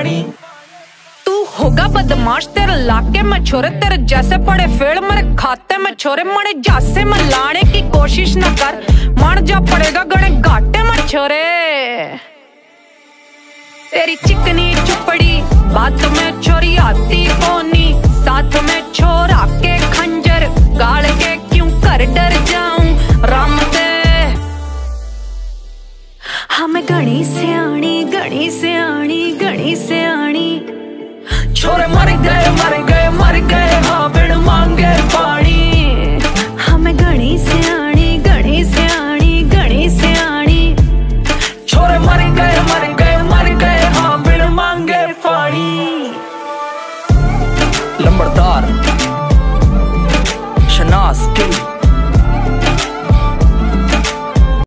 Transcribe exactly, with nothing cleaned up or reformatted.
पानी। तू होगा बदमाश तेरे लाके में छोरे, तेरे जैसे पड़े फेड़ मेरे खाते में छोरे। मरे जासे में लाने की कोशिश न कर, मान जा पड़ेगा गणे घाटे में छोरे। तेरी चिकनी चुपड़ी बात में छोरी आती कोनी, साथ में छोरा के खंजर गाड़ के क्यों कर डर जाऊं राम दे। हमें गणी सियाणी गणी सियाणी गणी सियाणी। छोरे मर गए मर गए मर गए हाँ बिन मांगे पानी।